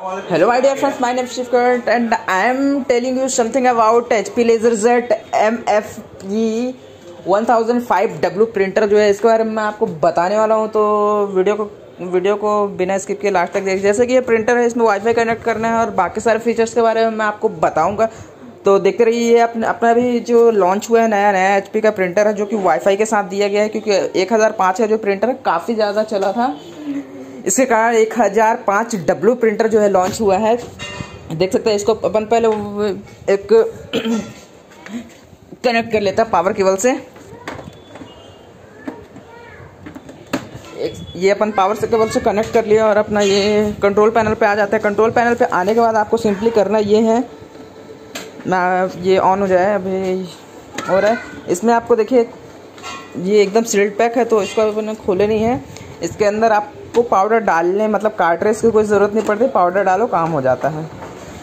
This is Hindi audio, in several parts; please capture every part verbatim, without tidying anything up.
Hello my dear friends, my name is Shivkant and I am telling you something about H P LaserJet M F E one thousand five W printer जो है इसके बारे में मैं आपको बताने वाला हूं। तो वीडियो को वीडियो को बिना स्किप के लास्ट तक देखिए। जैसे कि ये प्रिंटर है, इसमें वाईफाई कनेक्ट करना है और बाकी सारे फीचर्स के बारे में मैं आपको बताऊंगा। तो देखते रहिए। अपना अपना भी जो लॉन्च हुआ है नया नया एच पी का प्रिंटर है जो कि वाईफाई के साथ दिया गया है, क्योंकि एक हज़ार पाँच का जो प्रिंटर है काफ़ी ज़्यादा चला था, इसके कारण एक हज़ार पाँच डब्ल्यू प्रिंटर जो है लॉन्च हुआ है। देख सकते हैं। इसको अपन पहले एक कनेक्ट कर लेता है पावर केबल से। एक ये अपन पावर से केबल से कनेक्ट कर लिया और अपना ये कंट्रोल पैनल पे आ जाता है। कंट्रोल पैनल पे आने के बाद आपको सिंपली करना ये है ना, ये ऑन हो जाए अभी हो रहा है। इसमें आपको देखिए ये एकदम सील्ड पैक है, तो इसको अपन खोले नहीं है। इसके अंदर आप को पाउडर डालने मतलब कार्ट्रेज की कोई ज़रूरत नहीं पड़ती, पाउडर डालो काम हो जाता है।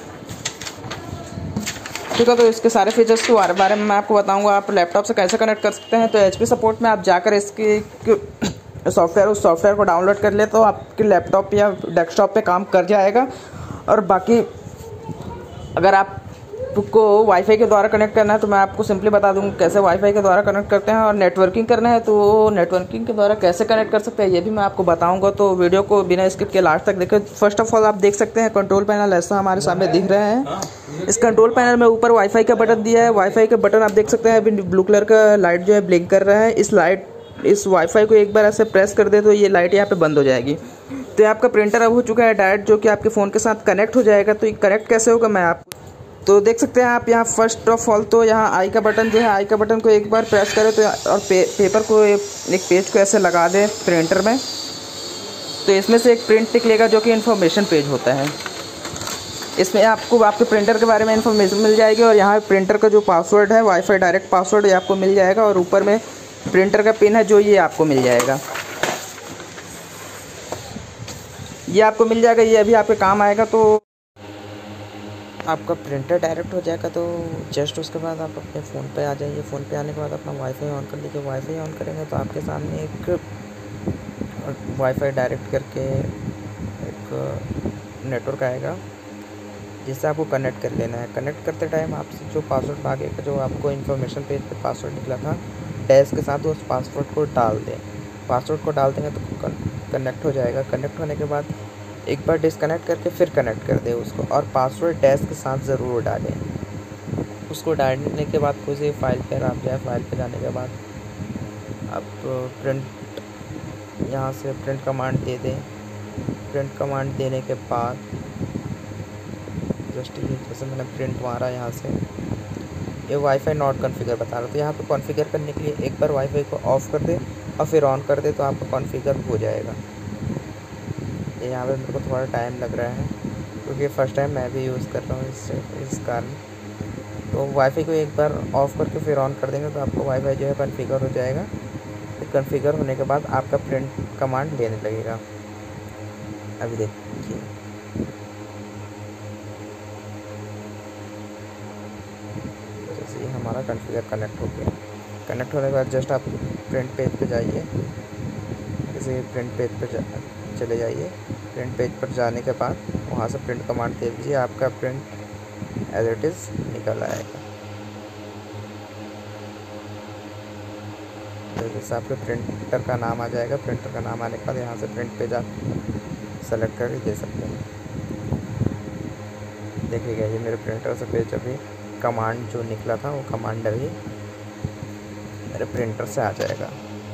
ठीक है, तो इसके सारे फीचर्स के बारे में मैं आपको बताऊंगा। आप लैपटॉप से कैसे कनेक्ट कर सकते हैं। तो एचपी सपोर्ट में आप जाकर इसके सॉफ्टवेयर उस सॉफ्टवेयर को डाउनलोड कर ले तो आपके लैपटॉप या डेस्कटॉप पे काम कर जाएगा। और बाकी अगर आप को वाईफाई के द्वारा कनेक्ट करना है तो मैं आपको सिंपली बता दूंगा कैसे वाईफाई के द्वारा कनेक्ट करते हैं। और नेटवर्किंग करना है तो नेटवर्किंग के द्वारा कैसे कनेक्ट कर सकते हैं ये भी मैं आपको बताऊंगा। तो वीडियो को बिना स्किप के लास्ट तक देखें। फर्स्ट ऑफ ऑल आप देख सकते हैं कंट्रोल पैनल ऐसा हमारे सामने दिख रहा है। इस कंट्रोल पैनल में ऊपर वाईफाई का बटन दिया है। वाईफाई का बटन आप देख सकते हैं अभी ब्लू कलर का लाइट जो है ब्लिंक कर रहा है। इस लाइट इस वाईफाई को एक बार ऐसे प्रेस कर दे तो ये लाइट यहाँ पे बंद हो जाएगी। तो आपका प्रिंटर अब हो चुका है डायरेक्ट, जो कि आपके फ़ोन के साथ कनेक्ट हो जाएगा। तो ये कनेक्ट कैसे होगा मैं आप तो देख सकते हैं आप यहाँ फर्स्ट ऑफ ऑल तो यहाँ आई का बटन जो है, आई का बटन को एक बार प्रेस करें तो और पे, पेपर को एक पेज को ऐसे लगा दें प्रिंटर में, तो इसमें से एक प्रिंट निकलेगा जो कि इन्फॉर्मेशन पेज होता है। इसमें आपको आपके प्रिंटर के बारे में इन्फॉर्मेशन मिल जाएगी और यहाँ प्रिंटर का जो पासवर्ड है वाईफाई डायरेक्ट पासवर्ड ये आपको मिल जाएगा। और ऊपर में प्रिंटर का पिन है जो ये आपको मिल जाएगा, ये आपको मिल जाएगा, ये अभी आपके काम आएगा। तो आपका प्रिंटर डायरेक्ट हो जाएगा। तो जस्ट उसके बाद आप अपने फ़ोन पे आ जाइए। फ़ोन पे आने के बाद अपना वाईफाई ऑन कर लीजिए। वाईफाई ऑन करेंगे तो आपके सामने एक वाईफाई डायरेक्ट करके एक नेटवर्क आएगा जिससे आपको कनेक्ट कर लेना है। कनेक्ट करते टाइम आपसे जो पासवर्ड मांगेगा, जो आपको इन्फॉर्मेशन पेज पे पासवर्ड निकला था डैश के साथ, उस पासवर्ड को डाल दें। पासवर्ड को डाल देंगे तो कनेक्ट हो जाएगा। कनेक्ट होने के बाद एक बार डिस्कनेक्ट करके फिर कनेक्ट कर दें उसको, और पासवर्ड डैश के साथ ज़रूर डालें। उसको डालने के बाद कोई सी फाइल पर आप जाए, फाइल पर जाने के बाद आप प्रिंट यहाँ से प्रिंट कमांड दे दें। प्रिंट कमांड देने के बाद जस्ट ये जैसे मैंने प्रिंट मारा यहाँ से, ये वाईफाई नॉट कॉन्फ़िगर बता रहा। तो यहाँ पे कॉन्फ़िगर करने के लिए एक बार वाईफाई को ऑफ़ कर दे और फिर ऑन कर दे तो आपका कॉन्फ़िगर हो जाएगा। ये यहाँ पे मेरे को थोड़ा टाइम लग रहा है क्योंकि फ़र्स्ट टाइम मैं भी यूज़ कर रहा हूँ इस इस कारण। तो वाईफाई को एक बार ऑफ़ करके फिर ऑन कर देंगे तो आपका वाईफाई जो है कॉन्फ़िगर हो जाएगा। फिर कॉन्फ़िगर होने के बाद आपका प्रिंट कमांड लेने लगेगा। अभी देखिए जैसे ये हमारा कॉन्फ़िगर कनेक्ट हो गया। कनेक्ट होने के बाद जस्ट आप प्रिंट पेज पे जाइए। जैसे प्रिंट पेज पे जा, चले जाइए। प्रिंट पेज पर जाने के बाद वहाँ से प्रिंट कमांड दे दीजिए, आपका प्रिंट एज इट इज़ निकल आएगा। जैसे आपके प्रिंटर का नाम आ जाएगा। प्रिंटर का नाम आने के बाद यहाँ से प्रिंट पेज आप सेलेक्ट करके दे सकते हैं। देखिएगा ये मेरे प्रिंटर से पेज अभी कमांड जो निकला था वो कमांड अभी मेरे प्रिंटर से आ जाएगा।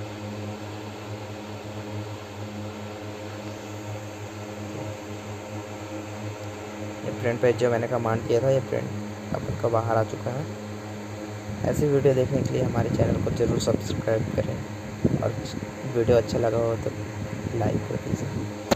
ये प्रिंट पेज जो मैंने कमांड किया था ये प्रिंट अब का बाहर आ चुका है। ऐसी वीडियो देखने के लिए हमारे चैनल को ज़रूर सब्सक्राइब करें और वीडियो अच्छा लगा हो तो लाइक कर दीजिए।